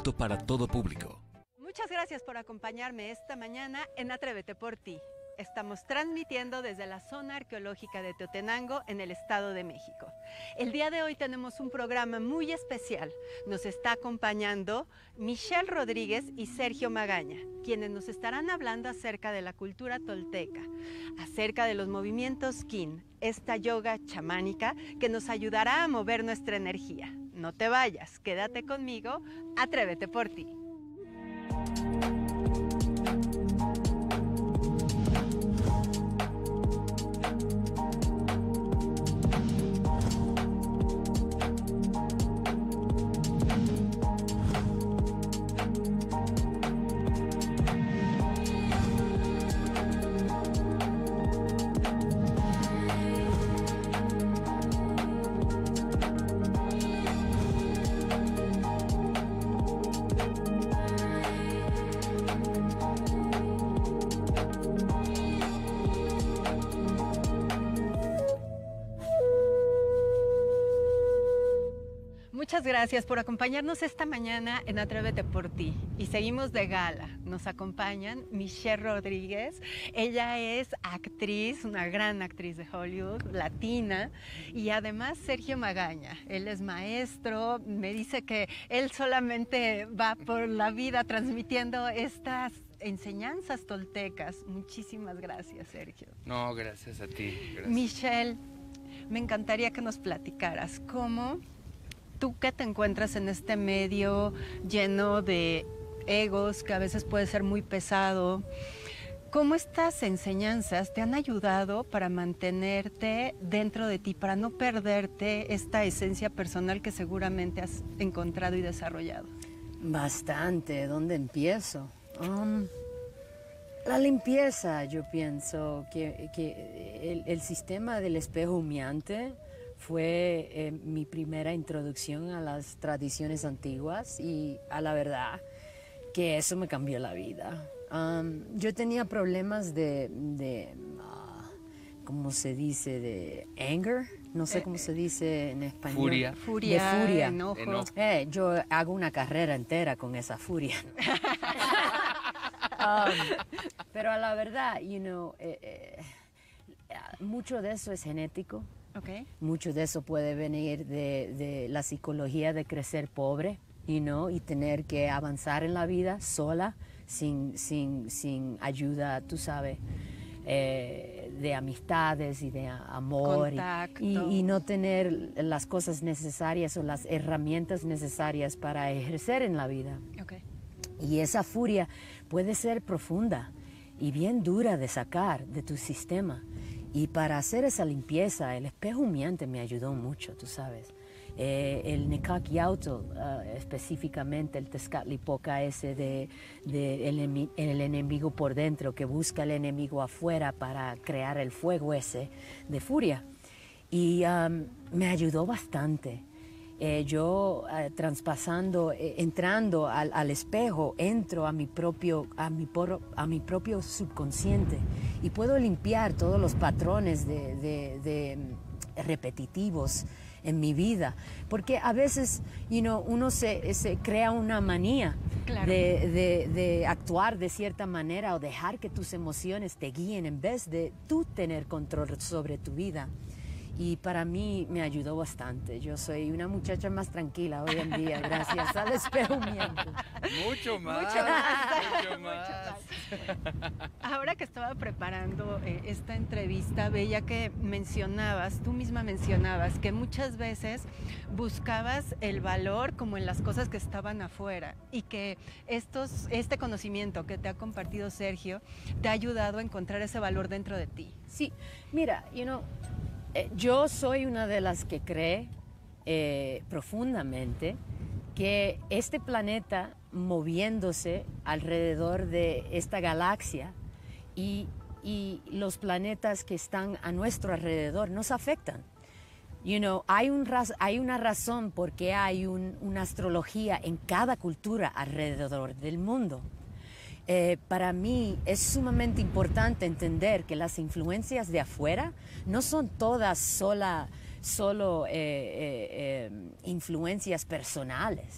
apto para todo público. Muchas gracias por acompañarme esta mañana en Atrévete por Ti. Estamos transmitiendo desde la zona arqueológica de Teotenango en el Estado de México. El día de hoy tenemos un programa muy especial. Nos está acompañando Michelle Rodríguez y Sergio Magaña, quienes nos estarán hablando acerca de la cultura tolteca, acerca de los movimientos Kin, esta yoga chamánica que nos ayudará a mover nuestra energía. No te vayas, quédate conmigo, Atrévete por Ti. Muchas gracias por acompañarnos esta mañana en Atrévete por Ti. Y seguimos de gala. Nos acompañan Michelle Rodríguez. Ella es actriz, una gran actriz de Hollywood, latina. Y además Sergio Magaña. Él es maestro. Me dice que él solamente va por la vida transmitiendo estas enseñanzas toltecas. Muchísimas gracias, Sergio. No, gracias a ti. Gracias. Michelle, me encantaría que nos platicaras cómo tú que te encuentras en este medio lleno de egos, que a veces puede ser muy pesado, ¿cómo estas enseñanzas te han ayudado para mantenerte dentro de ti, para no perderte esta esencia personal que seguramente has encontrado y desarrollado? Bastante. ¿Dónde empiezo? La limpieza, yo pienso que el sistema del espejo humeante fue mi primera introducción a las tradiciones antiguas y a la verdad que eso me cambió la vida. Yo tenía problemas ¿cómo se dice? De anger, no sé cómo se dice en español. Furia. De furia, enojo. Yo hago una carrera entera con esa furia. Pero a la verdad, mucho de eso es genético. Okay. Mucho de eso puede venir de la psicología de crecer pobre, y tener que avanzar en la vida sola, sin ayuda, tú sabes, de amistades y de amor. Y no tener las cosas necesarias o las herramientas necesarias para ejercer en la vida. Okay. Y esa furia puede ser profunda y bien dura de sacar de tu sistema. Y para hacer esa limpieza, el espejo humeante me ayudó mucho, tú sabes. El Nekak Yautl, específicamente el Tezcatlipoca ese de el enemigo por dentro, que busca el enemigo afuera para crear el fuego ese de furia. Y me ayudó bastante. Yo entrando al espejo, entro a mi propio subconsciente y puedo limpiar todos los patrones de repetitivos en mi vida, porque a veces uno se crea una manía. Claro. de actuar de cierta manera o dejar que tus emociones te guíen en vez de tú tener control sobre tu vida. Y para mí me ayudó bastante. Yo soy una muchacha más tranquila hoy en día, gracias al espejo humeante. Mucho más. Ahora que estaba preparando esta entrevista, veía que tú misma mencionabas que muchas veces buscabas el valor como en las cosas que estaban afuera, y que este conocimiento que te ha compartido Sergio te ha ayudado a encontrar ese valor dentro de ti. Sí, mira, yo soy una de las que cree profundamente que este planeta moviéndose alrededor de esta galaxia y los planetas que están a nuestro alrededor nos afectan. Hay una razón por qué hay una astrología en cada cultura alrededor del mundo. Para mí es sumamente importante entender que las influencias de afuera no son todas solo influencias personales.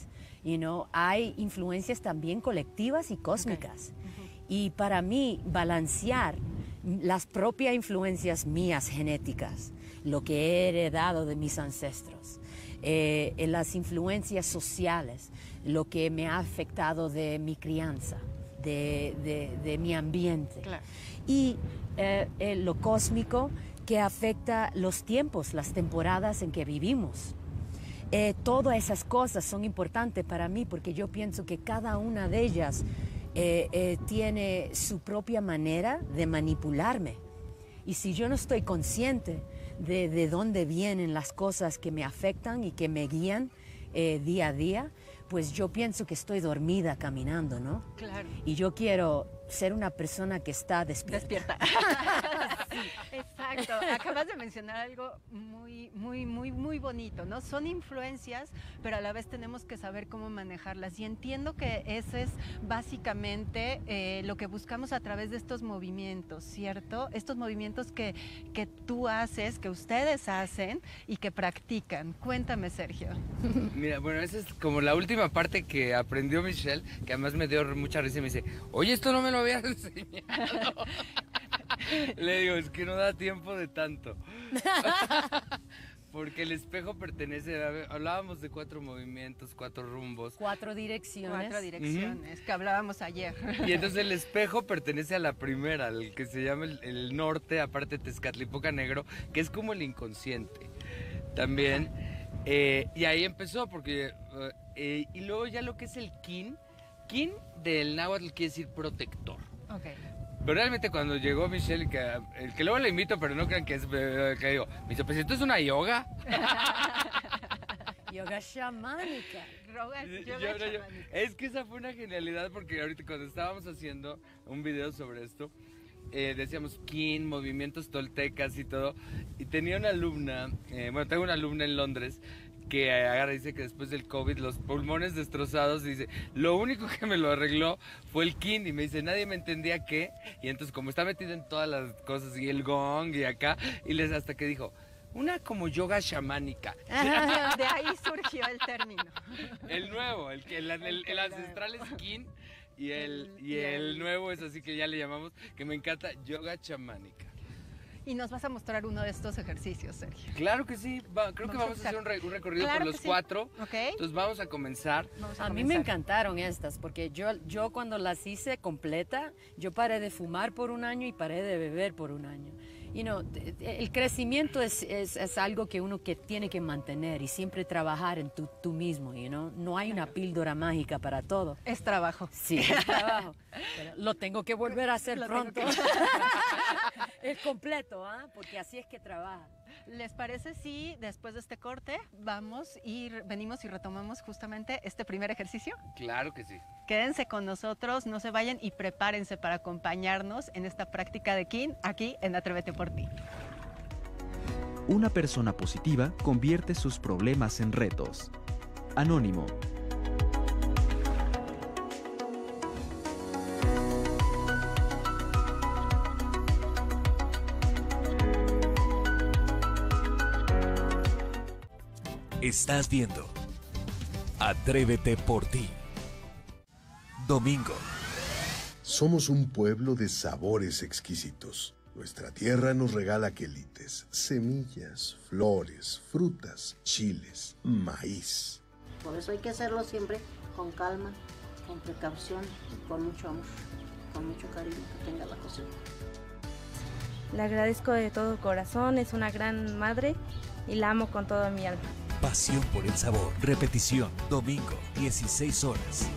Hay influencias también colectivas y cósmicas. Y para mí, balancear las propias influencias mías genéticas, lo que he heredado de mis ancestros, las influencias sociales, lo que me ha afectado de mi crianza, de mi ambiente, claro. Y lo cósmico que afecta los tiempos, las temporadas en que vivimos. Todas esas cosas son importantes para mí porque yo pienso que cada una de ellas tiene su propia manera de manipularme. Y si yo no estoy consciente de dónde vienen las cosas que me afectan y que me guían día a día, pues yo pienso que estoy dormida caminando, ¿no? Claro. Y yo quiero ser una persona que está despierta. Sí, exacto. Acabas de mencionar algo muy bonito, ¿no? Son influencias, pero a la vez tenemos que saber cómo manejarlas. Y entiendo que ese es básicamente lo que buscamos a través de estos movimientos, ¿cierto? Estos movimientos que tú haces, que ustedes hacen y que practican. Cuéntame, Sergio. Mira, bueno, esa es como la última parte que aprendió Michelle, que además me dio mucha risa y me dice, oye, esto no me lo habías enseñado. Le digo, es que no da tiempo de tanto. Porque el espejo pertenece, hablábamos de 4 movimientos, 4 rumbos. 4 direcciones. 4 direcciones, que hablábamos ayer. Y entonces el espejo pertenece a la primera, al que se llama el norte, aparte Tezcatlipoca Negro, que es como el inconsciente. También, y ahí empezó, porque, y luego ya lo que es el kin del náhuatl quiere decir protector. Okay. Pero realmente cuando llegó Michelle, que luego la invito, pero no crean que es, que digo, me dice, pues esto es una yoga. Yoga chamánica. Yoga. Es que esa fue una genialidad porque ahorita cuando estábamos haciendo un video sobre esto, decíamos kin, movimientos toltecas y todo, y tenía una alumna, tengo una alumna en Londres, que agarra y dice que después del COVID los pulmones destrozados, y dice, lo único que me lo arregló fue el kin, y me dice, nadie me entendía qué, y entonces como está metido en todas las cosas, y el gong, y acá, y hasta que dijo, una como yoga chamánica. De ahí surgió el término. El nuevo, el ancestral es kin, y el nuevo es así que ya le llamamos, que me encanta, yoga chamánica. Y nos vas a mostrar uno de estos ejercicios, Sergio. Claro que sí, creo que vamos a hacer un recorrido por los 4. Okay. Entonces vamos a comenzar. A mí me encantaron estas, porque yo cuando las hice completa, yo paré de fumar por un año y paré de beber por un año. El crecimiento es algo que uno tiene que mantener y siempre trabajar en tú mismo, No hay una píldora mágica para todo. Es trabajo. Sí, es trabajo. Pero lo tengo que volver a hacer pronto. Es completo, porque así es que trabaja. ¿Les parece si después de este corte venimos y retomamos justamente este primer ejercicio? Claro que sí. Quédense con nosotros, no se vayan y prepárense para acompañarnos en esta práctica de kin aquí en Atrévete por Ti. Una persona positiva convierte sus problemas en retos. Anónimo. Estás viendo Atrévete por Ti. Domingo. Somos un pueblo de sabores exquisitos. Nuestra tierra nos regala quelites, semillas, flores, frutas, chiles, maíz. Por eso hay que hacerlo siempre con calma, con precaución, con mucho amor, con mucho cariño que tenga la cosecha. Le agradezco de todo corazón, es una gran madre y la amo con toda mi alma. Pasión por el sabor. Repetición, domingo, 16 horas.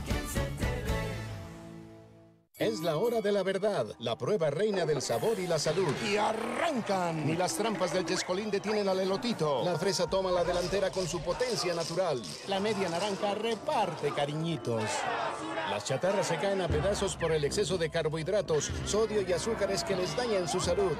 Es la hora de la verdad, la prueba reina del sabor y la salud. ¡Y arrancan! Ni las trampas del Chescolín detienen al elotito. La fresa toma la delantera con su potencia natural. La media naranja reparte cariñitos. Las chatarras se caen a pedazos por el exceso de carbohidratos, sodio y azúcares que les dañan su salud.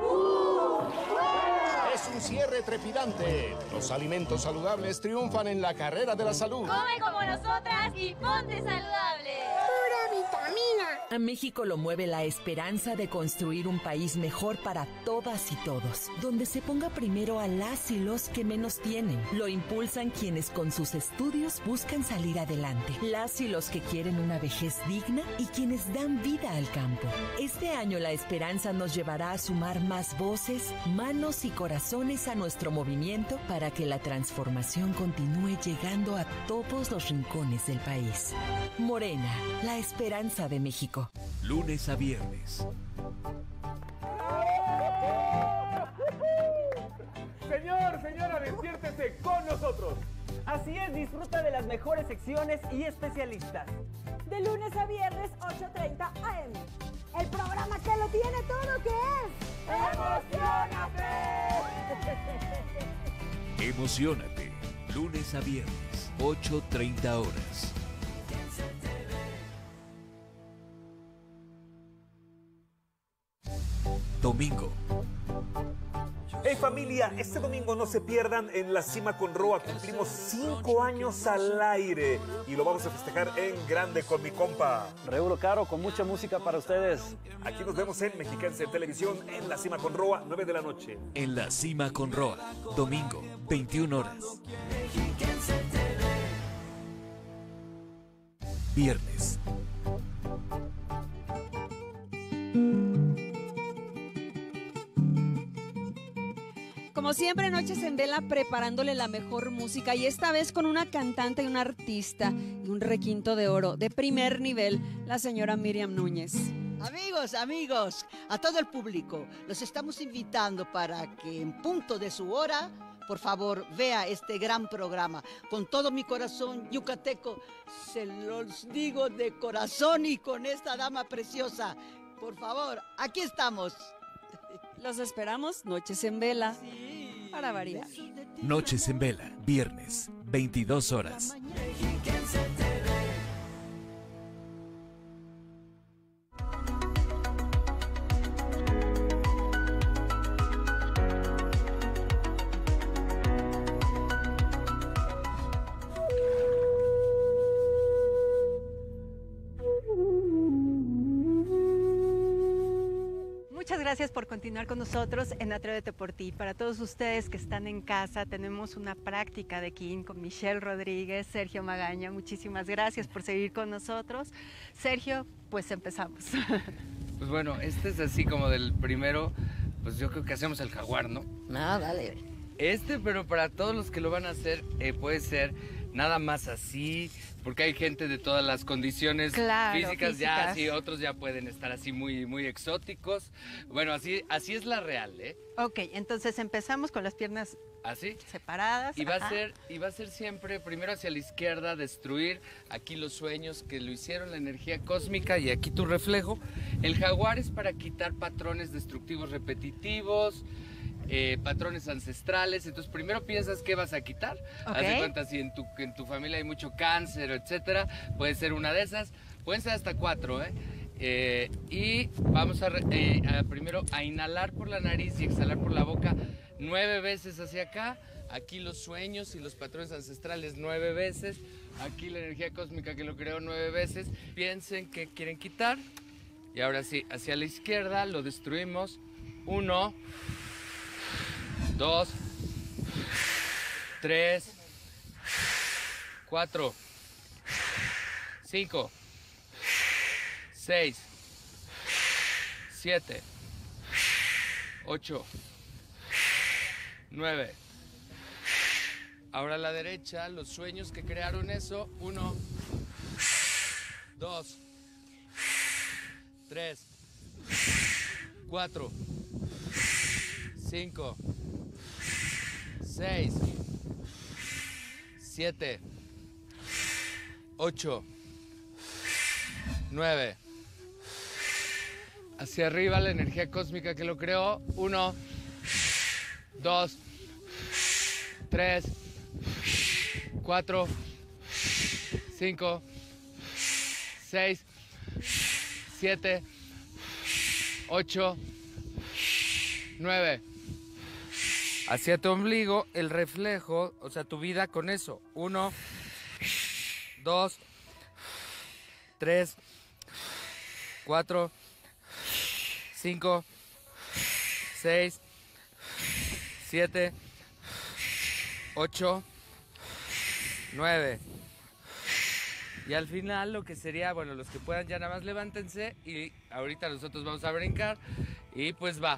Es un cierre trepidante. Los alimentos saludables triunfan en la carrera de la salud. Come como nosotras y ponte saludable. Pura vitamina. A México lo mueve la esperanza de construir un país mejor para todas y todos, donde se ponga primero a las y los que menos tienen. Lo impulsan quienes con sus estudios buscan salir adelante, las y los que quieren una vejez digna y quienes dan vida al campo. Este año la esperanza nos llevará a sumar más voces, manos y corazones a nuestro movimiento para que la transformación continúe llegando a todos los rincones del país. Morena, la esperanza de México. Lunes a viernes. Señora, despiértese con nosotros. Así es, disfruta de las mejores secciones y especialistas. De lunes a viernes, 8:30 AM. El programa que lo tiene todo, que es... ¡Emocionate! Emocionate. Lunes a viernes, 8:30 horas. Domingo. Hey familia, este domingo no se pierdan en La Cima con Roa. Cumplimos 5 años al aire y lo vamos a festejar en grande con mi compa Raúl Caro, con mucha música para ustedes. Aquí nos vemos en Mexiquense Televisión en La Cima con Roa, 9 de la noche. En La Cima con Roa, domingo, 21 horas. Viernes. Como siempre, Noches en Vela preparándole la mejor música, y esta vez con una cantante y una artista y un requinto de oro de primer nivel, la señora Miriam Núñez. Amigos, a todo el público, los estamos invitando para que en punto de su hora, por favor, vea este gran programa. Con todo mi corazón yucateco, se los digo de corazón, y con esta dama preciosa. Por favor, aquí estamos. Los esperamos, Noches en Vela, para variar. Noches en Vela, viernes, 22 horas. Muchas gracias por continuar con nosotros en Atrévete por Ti. Para todos ustedes que están en casa, tenemos una práctica de Kin con Michelle Rodríguez, Sergio Magaña. Muchísimas gracias por seguir con nosotros. Sergio, pues empezamos. Pues bueno, este es así como del primero, pues yo creo que hacemos el jaguar, ¿no? No, dale. Pero para todos los que lo van a hacer, puede ser nada más así, porque hay gente de todas las condiciones físicas, ya así, otros ya pueden estar así muy, muy exóticos. Bueno, así es la real, ¿eh? Ok, entonces empezamos con las piernas así separadas. Y va a ser siempre primero hacia la izquierda, destruir aquí los sueños que lo hicieron, la energía cósmica, y aquí tu reflejo. El jaguar es para quitar patrones destructivos repetitivos, patrones ancestrales. Entonces primero piensas qué vas a quitar. Haz de cuenta, si en tu familia hay mucho cáncer, etcétera, puede ser una de esas. Pueden ser hasta 4, y vamos a primero a inhalar por la nariz y exhalar por la boca 9 veces hacia acá. Aquí los sueños y los patrones ancestrales 9 veces. Aquí la energía cósmica que lo creó 9 veces. Piensen qué quieren quitar. Y ahora sí, hacia la izquierda lo destruimos. 1, 2, 3, 4, 5, 6, 7, 8, 9. Ahora a la derecha, los sueños que crearon eso. 1, 2, 3, 4, 5, 6, 7, 8, 9. Hacia arriba la energía cósmica que lo creó. 1, 2, 3, 4, 5, 6, 7, 8, 9. Hacia tu ombligo, el reflejo, o sea, tu vida con eso. 1, 2, 3, 4, 5, 6, 7, 8, 9. Y al final lo que sería, bueno, los que puedan ya nada más levántense y ahorita nosotros vamos a brincar y pues va.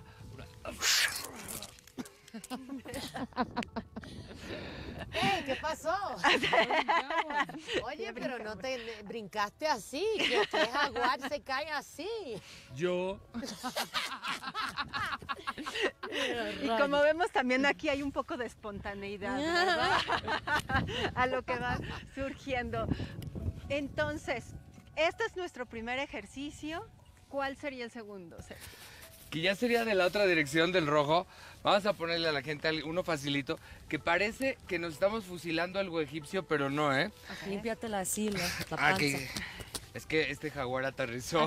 Hey, ¿qué pasó? Oye, pero no te brincaste así, que jaguar se cae así. Yo. Y como vemos también aquí hay un poco de espontaneidad, ¿verdad? A lo que va surgiendo. Entonces, este es nuestro primer ejercicio. ¿Cuál sería el segundo, Sergio? Que ya sería de la otra dirección del rojo. Vamos a ponerle a la gente uno facilito, que parece que nos estamos fusilando algo egipcio, pero no, ¿eh? Límpiatela así, la panza. Es que este jaguar aterrizó.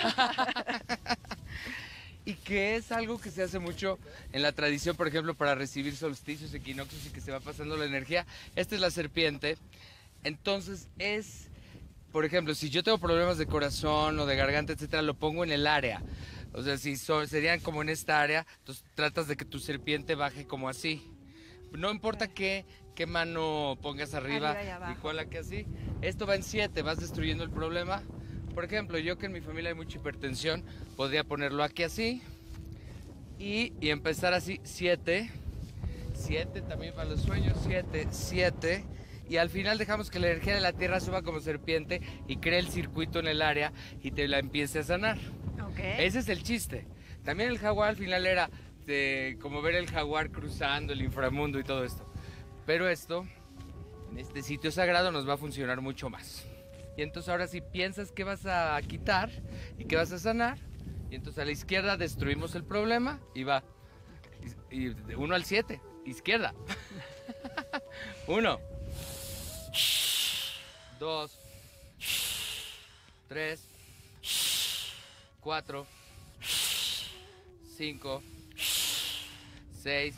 Y que es algo que se hace mucho en la tradición, por ejemplo, para recibir solsticios, equinoccios y que se va pasando la energía. Esta es la serpiente. Entonces es, por ejemplo, si yo tengo problemas de corazón o de garganta, etcétera, lo pongo en el área. O sea, si serían como en esta área, entonces tratas de que tu serpiente baje como así. No importa qué mano pongas arriba y cuál la que así. Esto va en 7, vas destruyendo el problema. Por ejemplo, yo que en mi familia hay mucha hipertensión, podría ponerlo aquí así y empezar así, 7. 7 también para los sueños, 7, 7. Y al final dejamos que la energía de la tierra suba como serpiente y cree el circuito en el área y te la empiece a sanar. Okay. Ese es el chiste. También el jaguar al final era como ver el jaguar cruzando el inframundo y todo esto. Pero esto, en este sitio sagrado, nos va a funcionar mucho más. Y entonces ahora si piensas que vas a quitar y que vas a sanar, y entonces a la izquierda destruimos el problema y va. Y 1 al 7, izquierda. 1, 2, 3, 4, 5, 6,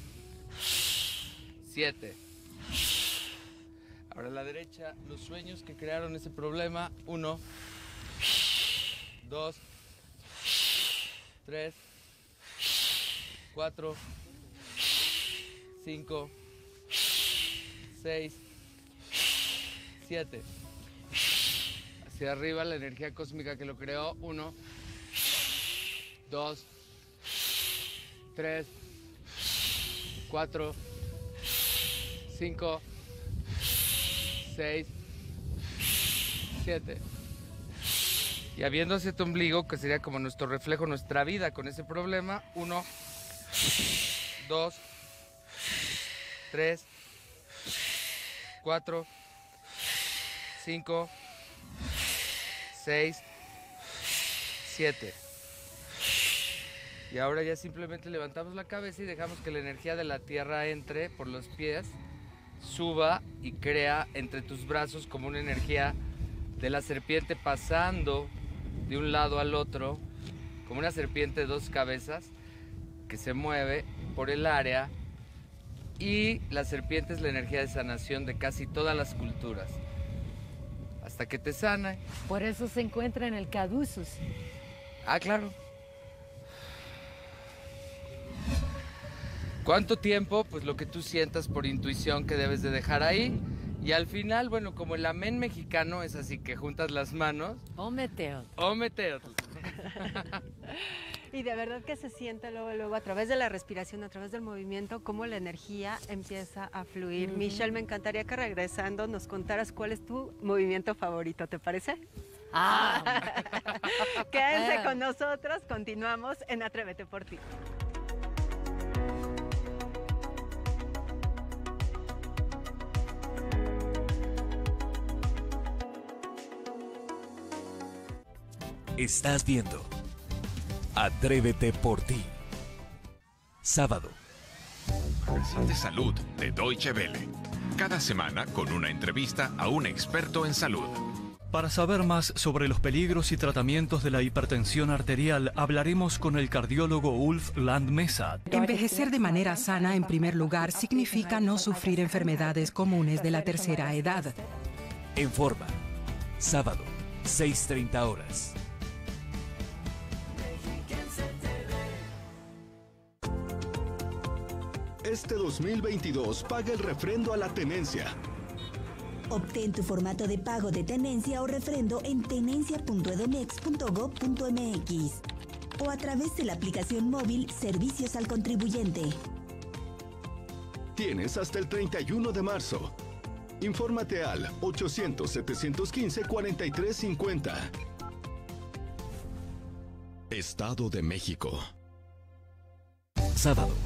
7. Ahora a la derecha, los sueños que crearon ese problema. 1, 2, 3, 4, 5, 6, 7. Hacia arriba la energía cósmica que lo creó. 1, 2, 3, 4, 5, 6, 7. Y habiendo ese ombligo, que sería como nuestro reflejo, nuestra vida con ese problema. 1, 2, 3, 4, 5, 6, 7. Y ahora ya simplemente levantamos la cabeza y dejamos que la energía de la tierra entre por los pies, suba y crea entre tus brazos como una energía de la serpiente pasando de un lado al otro, como una serpiente de 2 cabezas que se mueve por el área. Y la serpiente es la energía de sanación de casi todas las culturas, hasta que te sana. Por eso se encuentra en el Caduceus. Ah, claro. ¿Cuánto tiempo? Pues lo que tú sientas por intuición que debes de dejar ahí. Y al final, bueno, como el amén mexicano es así que juntas las manos. Ometeotl. Ometeotl. Y de verdad que se siente luego a través de la respiración, a través del movimiento, cómo la energía empieza a fluir. Michelle, me encantaría que regresando nos contaras cuál es tu movimiento favorito, ¿te parece? Quédense con nosotros, continuamos en Atrévete por Ti. Estás viendo Atrévete por Ti. Sábado. De salud de Deutsche Welle. Cada semana con una entrevista a un experto en salud. Para saber más sobre los peligros y tratamientos de la hipertensión arterial, hablaremos con el cardiólogo Ulf Landmesa. Envejecer de manera sana, en primer lugar, significa no sufrir enfermedades comunes de la tercera edad. En Forma. Sábado, 6:30 horas. Este 2022 paga el refrendo a la tenencia. Obtén tu formato de pago de tenencia o refrendo en tenencia.edomex.gov.mx o a través de la aplicación móvil Servicios al Contribuyente. Tienes hasta el 31 de marzo. Infórmate al 800-715-4350. Estado de México. Sábado.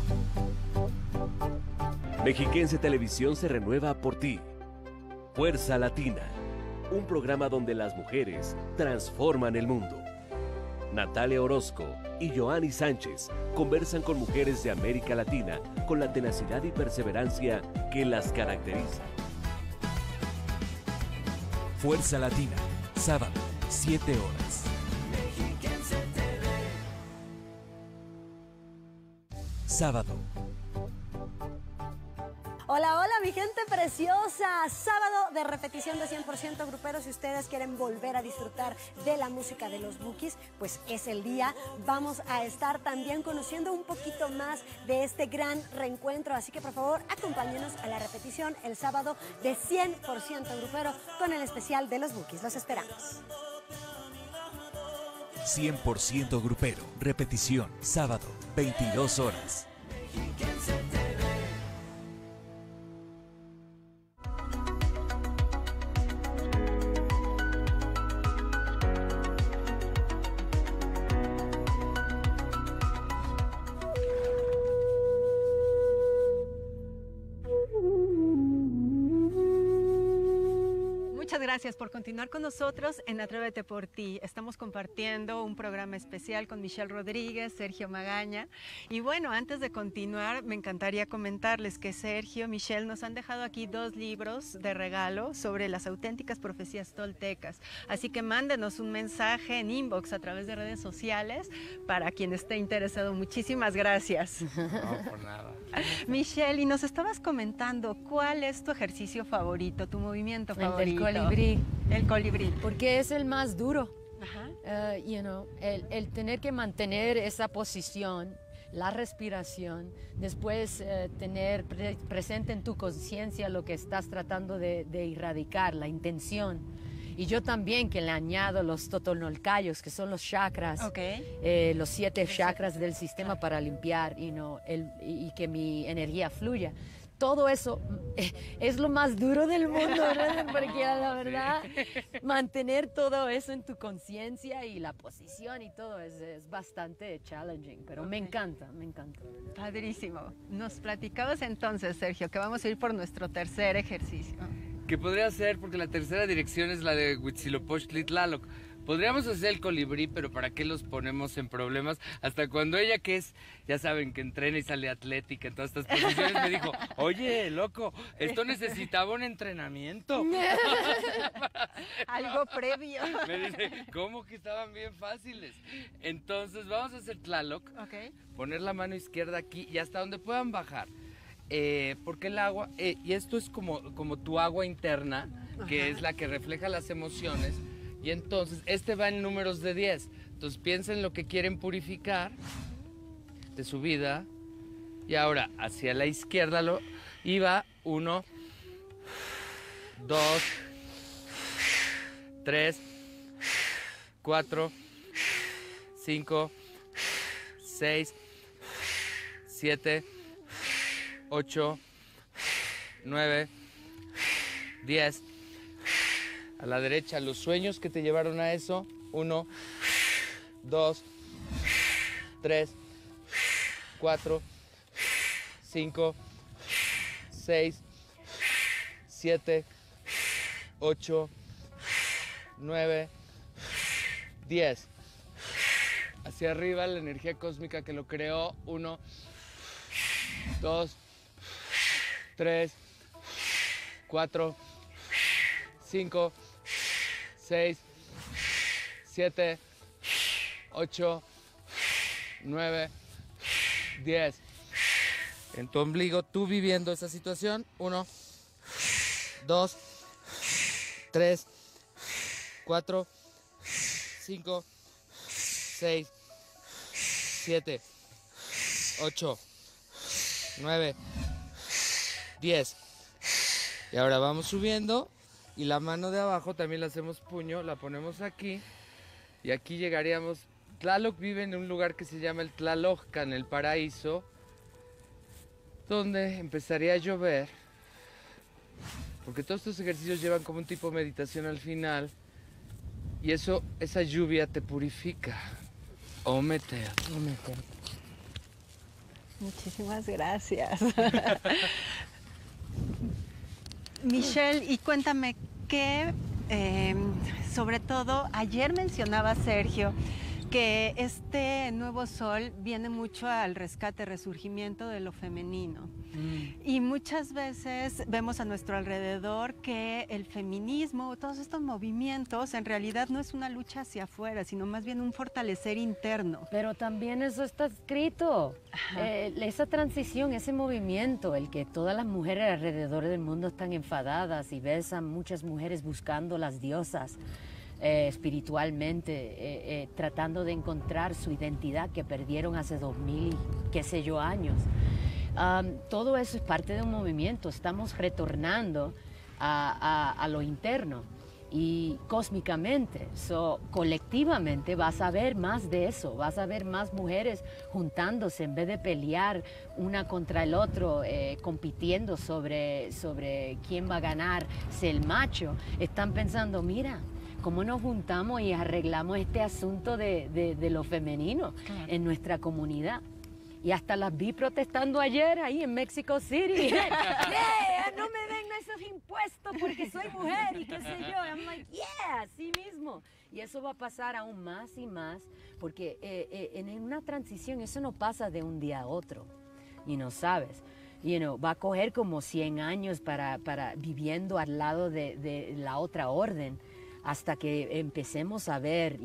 Mexiquense Televisión se renueva por ti. Fuerza Latina, un programa donde las mujeres transforman el mundo. Natalia Orozco y Joanny Sánchez conversan con mujeres de América Latina con la tenacidad y perseverancia que las caracteriza. Fuerza Latina, sábado, 7 horas. Sábado. Hola, hola, mi gente preciosa. Sábado de repetición de 100% grupero. Si ustedes quieren volver a disfrutar de la música de los Bukis, pues es el día. Vamos a estar también conociendo un poquito más de este gran reencuentro. Así que, por favor, acompáñenos a la repetición el sábado de 100% grupero con el especial de los Bukis. Los esperamos. 100% grupero. Repetición, sábado, 22 horas. Gracias por continuar con nosotros en Atrévete por Ti. Estamos compartiendo un programa especial con Michelle Rodríguez, Sergio Magaña. Y bueno, antes de continuar, me encantaría comentarles que Sergio, Michelle nos han dejado aquí 2 libros de regalo sobre las auténticas profecías toltecas. Así que mándenos un mensaje en inbox a través de redes sociales para quien esté interesado. Muchísimas gracias. No, por nada. Michelle, y nos estabas comentando, ¿cuál es tu ejercicio favorito, tu movimiento favorito? El colibrí. El colibrí. Porque es el más duro. Ajá. El tener que mantener esa posición, la respiración, después tener presente en tu conciencia lo que estás tratando de erradicar, la intención. Y yo también que le añado los totonolcayos, que son los chakras, los 7 chakras del sistema para limpiar y que mi energía fluya. Todo eso es lo más duro del mundo, ¿verdad? Porque la verdad, mantener todo eso en tu conciencia y la posición y todo es bastante challenging, pero me encanta, me encanta. Padrísimo. Nos platicabas entonces, Sergio, que vamos a ir por nuestro tercer ejercicio. Que podría ser, porque la tercera dirección es la de Huitzilopochtli Tlaloc. Podríamos hacer el colibrí, pero ¿para qué los ponemos en problemas? Hasta cuando ella, que es, ya saben, que entrena y sale atlética en todas estas posiciones, me dijo, oye, loco, esto necesitaba un entrenamiento. Algo previo. Me dice, ¿cómo que estaban bien fáciles? Entonces vamos a hacer Tlaloc, poner la mano izquierda aquí y hasta donde puedan bajar. Porque el agua, y esto es como tu agua interna, que es la que refleja las emociones. Y entonces, este va en números de 10. Entonces, piensen lo que quieren purificar de su vida. Y ahora, hacia la izquierda y va 1, 2, 3, 4, 5, 6, 7, 8, 9, 10. A la derecha, los sueños que te llevaron a eso. 1, 2, 3, 4, 5, 6, 7, 8, 9, 10. Hacia arriba, la energía cósmica que lo creó. 1, 2, 3, 4, 5, 6, 7, 8, 9, 10. En tu ombligo, tú viviendo esa situación. 1, 2, 3, 4, 5, 6, 7, 8, 9, 10. Y ahora vamos subiendo y la mano de abajo también la hacemos puño, la ponemos aquí y aquí llegaríamos. Tlaloc vive en un lugar que se llama el Tlalojcan, el paraíso, donde empezaría a llover, porque todos estos ejercicios llevan como un tipo de meditación al final y esa lluvia te purifica. Ómete. Muchísimas gracias. Michelle, y cuéntame qué, sobre todo, ayer mencionaba Sergio que este nuevo sol viene mucho al rescate, resurgimiento de lo femenino. Y muchas veces vemos a nuestro alrededor que el feminismo, todos estos movimientos, en realidad no es una lucha hacia afuera, sino más bien un fortalecer interno. Pero también eso está escrito. Esa transición, ese movimiento, el que todas las mujeres alrededor del mundo están enfadadas y ves a muchas mujeres buscando las diosas, espiritualmente, tratando de encontrar su identidad que perdieron hace 2000, qué sé yo, años. Todo eso es parte de un movimiento. Estamos retornando a lo interno y cósmicamente, colectivamente vas a ver más de eso, vas a ver más mujeres juntándose en vez de pelear una contra el otro, compitiendo sobre quién va a ganarse el macho. Están pensando, mira, ¿cómo nos juntamos y arreglamos este asunto de lo femenino en nuestra comunidad? Y hasta las vi protestando ayer ahí en Mexico City. No me den esos impuestos porque soy mujer y qué sé yo. I'm like, yeah, así mismo. Y eso va a pasar aún más y más porque en una transición eso no pasa de un día a otro. ¿Sabes? Va a coger como 100 años para viviendo al lado de la otra orden, hasta que empecemos a ver,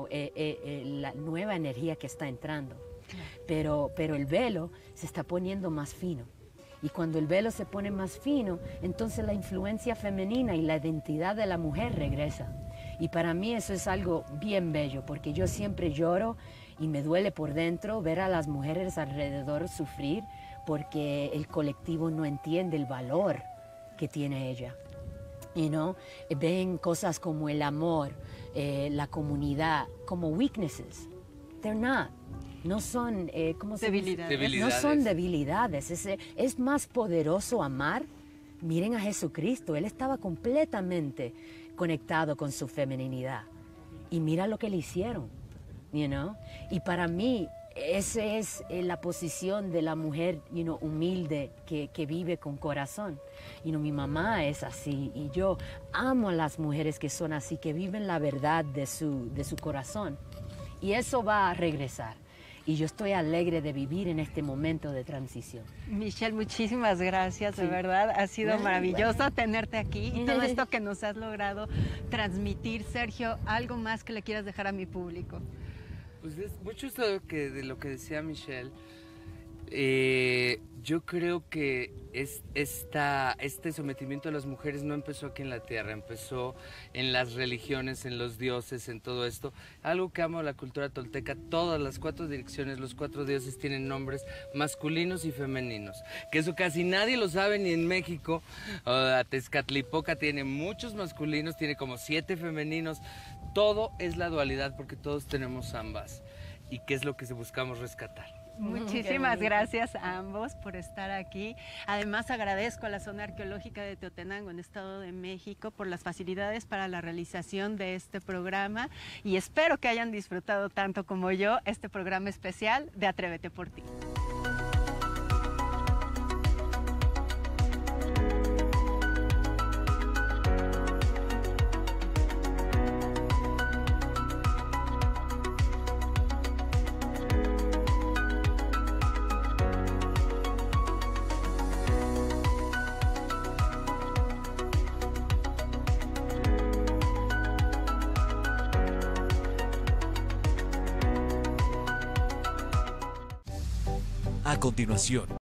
la nueva energía que está entrando. Pero el velo se está poniendo más fino. Y cuando el velo se pone más fino, entonces la influencia femenina y la identidad de la mujer regresa. Y para mí eso es algo bien bello, porque yo siempre lloro y me duele por dentro ver a las mujeres alrededor sufrir, porque el colectivo no entiende el valor que tiene ella. Ven cosas como el amor, la comunidad, como weaknesses. They're not. No son, ¿cómo se dice? No son debilidades. Es más poderoso amar. Miren a Jesucristo. Él estaba completamente conectado con su femeninidad. Y mira lo que le hicieron. Y para mí, esa es la posición de la mujer humilde que vive con corazón. Mi mamá es así y yo amo a las mujeres que son así, que viven la verdad de su corazón. Y eso va a regresar. Y yo estoy alegre de vivir en este momento de transición. Michelle, muchísimas gracias, de verdad. Ha sido maravilloso tenerte aquí y todo esto que nos has logrado transmitir. Sergio, ¿algo más que le quieras dejar a mi público? Pues es mucho de lo que decía Michelle. Yo creo que este sometimiento a las mujeres no empezó aquí en la tierra, empezó en las religiones, en los dioses, en todo esto. Algo que amo de la cultura tolteca, todas las 4 direcciones, los 4 dioses tienen nombres masculinos y femeninos, que eso casi nadie lo sabe ni en México. Tezcatlipoca tiene muchos masculinos, tiene como 7 femeninos. Todo es la dualidad porque todos tenemos ambas y qué es lo que buscamos rescatar. Muchísimas gracias a ambos por estar aquí. Además agradezco a la Zona Arqueológica de Teotenango en Estado de México por las facilidades para la realización de este programa y espero que hayan disfrutado tanto como yo este programa especial de Atrévete por Ti. A continuación,